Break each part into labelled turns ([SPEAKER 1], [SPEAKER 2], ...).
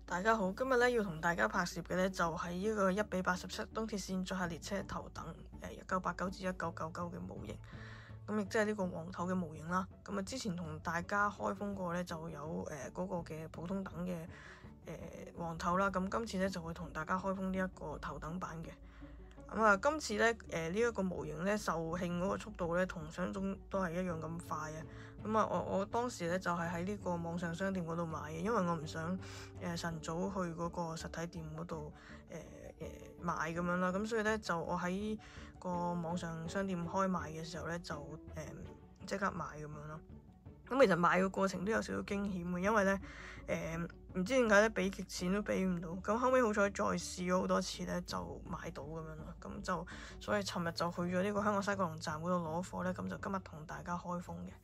[SPEAKER 1] 大家好，今日咧要同大家拍攝嘅咧就係呢個1:87東鐵線載客列車頭等1989至1999嘅模型，咁亦即係呢個黃頭嘅模型啦。咁啊之前同大家開封過咧就有嗰個嘅普通等嘅黃頭啦，咁今次咧就會同大家開封呢一個頭等版嘅。咁啊，今次咧呢一個模型咧售罄嗰個速度咧同想像中都係一樣咁快嘅。咁啊，我當時咧就係喺呢個網上商店嗰度買嘅，因為我唔想晨早去嗰個實體店嗰度買咁樣啦。咁所以咧就我喺個網上商店開賣嘅時候咧就即刻買咁樣咯。咁其實買嘅過程都有少少驚險嘅，因為咧唔知點解咧俾極錢都俾唔到，咁後尾好彩再試咗好多次咧就買到咁樣咯。咁就所以尋日就去咗呢個香港西九龍站嗰度攞貨咧，咁就今日同大家開封嘅。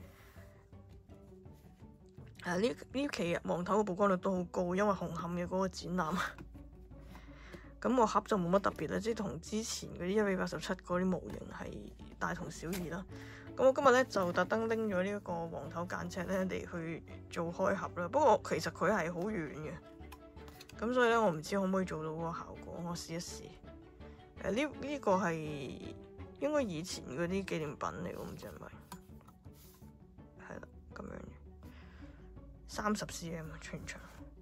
[SPEAKER 1] 呢期黃頭嘅曝光率都好高，因為紅磡嘅嗰個展覽。咁個盒就冇乜特別啦，即係同之前嗰啲1:87嗰啲模型係大同小異啦。咁我今日咧就特登拎咗呢一個黃頭間尺咧嚟去做開盒啦。不過其實佢係好軟嘅，咁所以咧我唔知可唔可以做到嗰個效果，我試一試。呢個係應該以前嗰啲紀念品嚟，我唔知係咪。係啦，咁樣嘅。30 cm 全長，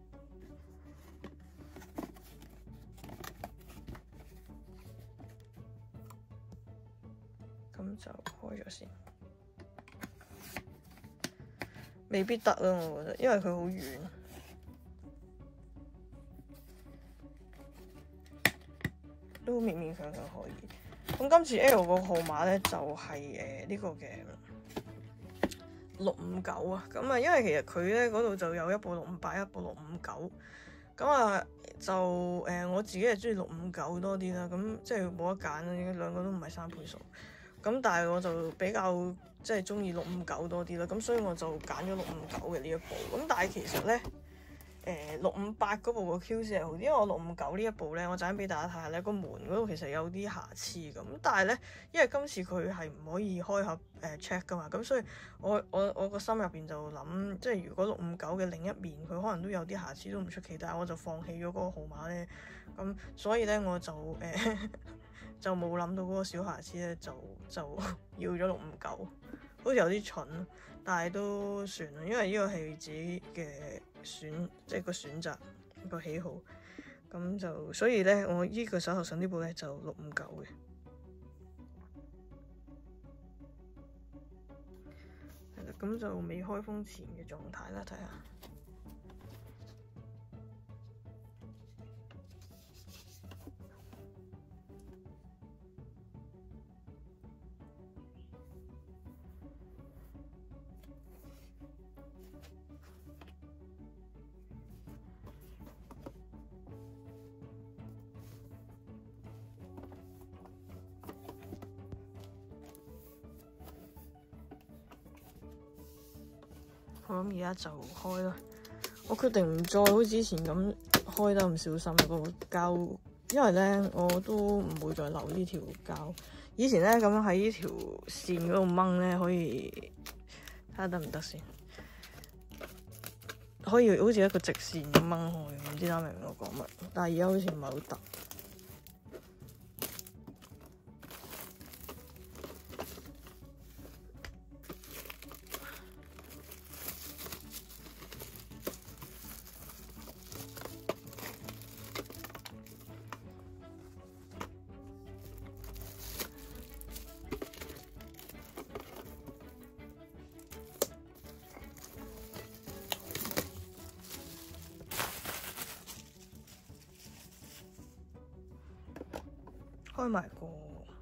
[SPEAKER 1] 咁就開咗先，未必得啦，我覺得，因為佢好軟，都勉勉強強可以。咁今次 L 個號碼咧就係呢個嘅659啊，咁啊，因為其實佢咧嗰度就有一部658，一部659，咁啊就我自己係中意659多啲啦，咁即係冇得揀啦，兩個都唔係3倍數，咁但係我就比較即係中意659多啲啦，咁所以我就揀咗659嘅呢一部，咁但係其實咧658嗰部個 QC 係好啲，因為我659呢一部咧，我陣間俾大家睇下咧，個門嗰度其實有啲瑕疵咁，但係咧，因為今次佢係唔可以開盒check 噶嘛，咁所以我個心入邊就諗，即係如果659嘅另一面佢可能都有啲瑕疵都唔出奇，但係我就放棄咗嗰個號碼咧，咁所以咧我就就冇諗到嗰個小瑕疵咧，就要咗659，好似有啲蠢，但係都算啦，因為呢個係自己嘅即係個選擇個喜好，咁就所以咧，我呢個手頭上呢部咧就659嘅，係啦，咁就未開封前嘅狀態啦，睇下。我諗而家就開啦，我決定唔再好似之前咁開得咁小心個膠，因為咧我都唔會再留呢條膠。以前咧咁樣喺呢條線嗰度掹咧，可以睇下得唔得先，可以好似一個直線咁掹開，唔知大家明唔明我講乜？但係而家好似唔係好得。開埋個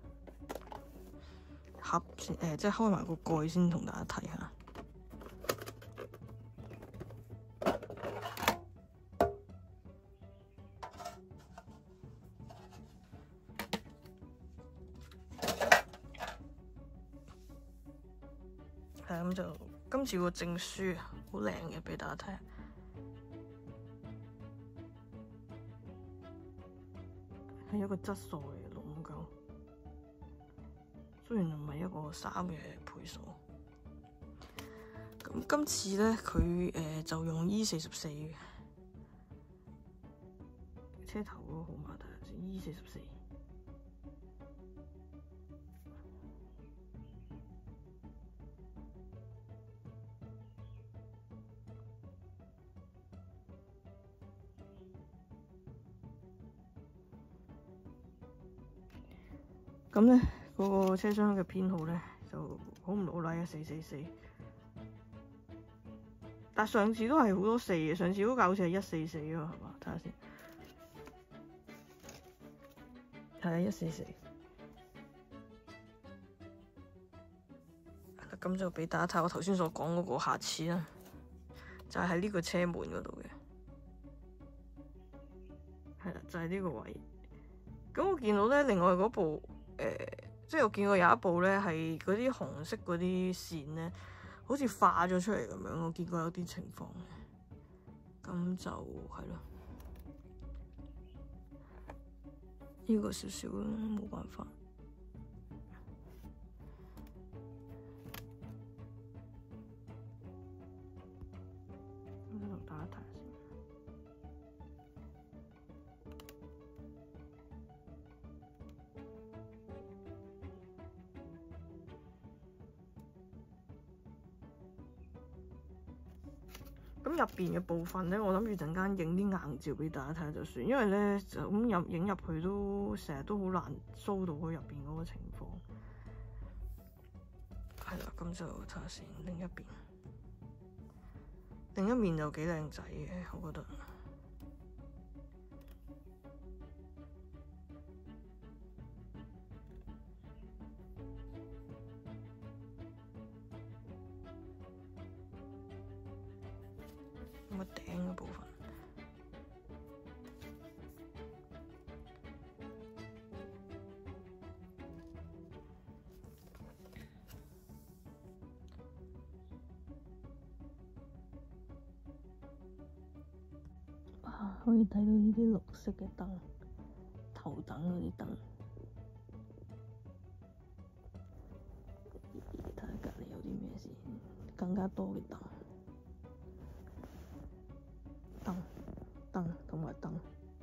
[SPEAKER 1] 盒先，即係開埋個蓋先，同大家睇下。係咁就今次個證書好靚嘅，俾大家睇下。係一個質素嘅659，雖然唔係一個3嘅倍數。咁今次咧，佢就用E44嘅，咁就所以咧，我依個手頭上呢部咧就659嘅。咁今次咧，佢就用 E44，咁就所以咧，我依個手頭上呢部咧就659嘅。咁就所以咧，佢就用 E44嘅。 車頭嗰個號碼睇下先，E44。咁咧，嗰個車廂嘅編號咧就好唔老禮啊，444。但上次都係好多4嘅，上次嗰架好似係144啊，係嘛？睇下先，係啊，144。咁就俾大家睇我頭先所講嗰個瑕疵啦，就係喺呢個車門嗰度嘅，係啦，就係呢個位。咁我見到咧，另外嗰部即係我見過有一部咧係嗰啲紅色嗰啲線咧，好似化咗出嚟咁樣，我見過有啲情況嘅。咁就係咯，呢個少少啦，冇辦法。我同大家睇下先。咁入邊嘅部分咧，我諗住陣間影啲硬照俾大家睇下就算，因為咧就咁影入去都成日都好難 show 到佢入邊嗰個情況。係啦，咁就睇下先，另一面就幾靚仔嘅，我覺得。咁個頂嘅部分，可以睇到呢啲綠色嘅燈，頭等嗰啲燈。睇下隔離有啲咩先，更加多嘅燈。燈同埋燈，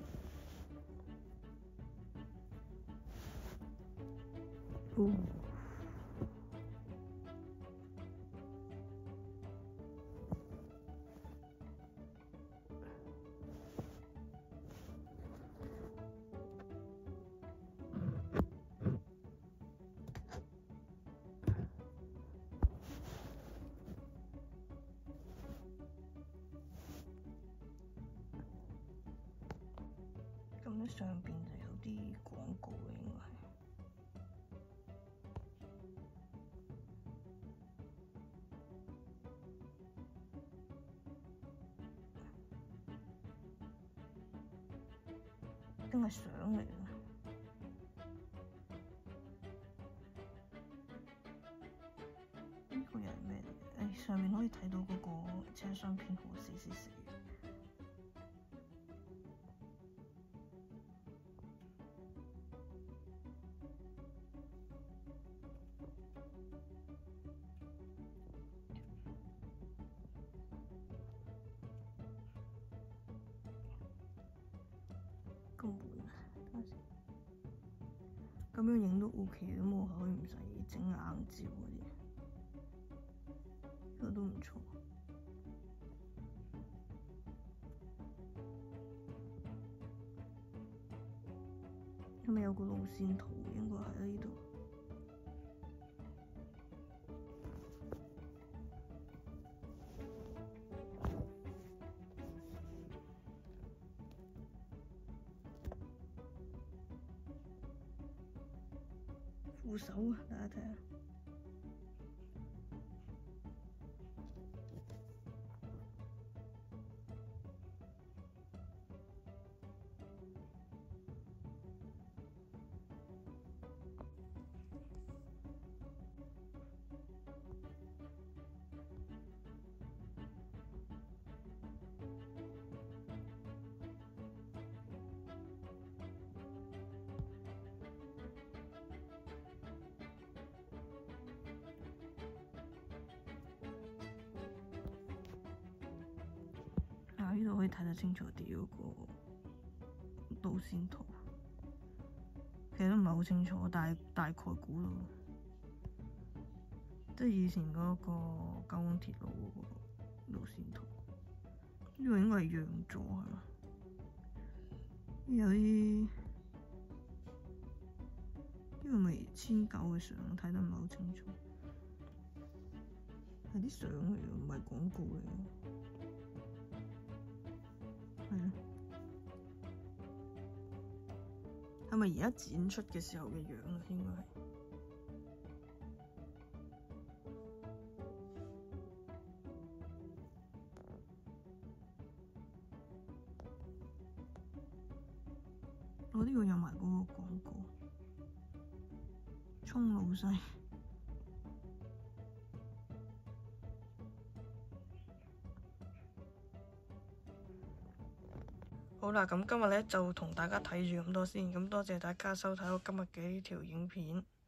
[SPEAKER 1] 咁咧上邊就有啲廣告嘅，應該係。定係相嚟嘅？呢個又係咩嚟嘅？上面可以睇到嗰個車廂編號444。個門啊，睇下先。咁樣影都 OK 嘅，咁我可以唔使整硬照嗰啲，呢個都唔錯。咁咪有個路線圖，應該喺呢度。扶手啊，大家睇下。呢度可以睇得清楚啲嗰個路線圖，其實都唔係好清楚，但係大概估到，即係以前嗰個九廣鐵路嗰個路線圖。呢個應該係讓座係嘛？有啲呢個咪千九嘅相，睇得唔係好清楚，係啲相嚟嘅，唔係廣告嚟嘅。係咯，係咪而家展出嘅時候嘅樣啊？應該係。我呢個有埋嗰個廣告，涌路西。好啦，咁今日咧就同大家睇住咁多先，咁多謝大家收睇我今日嘅呢條影片。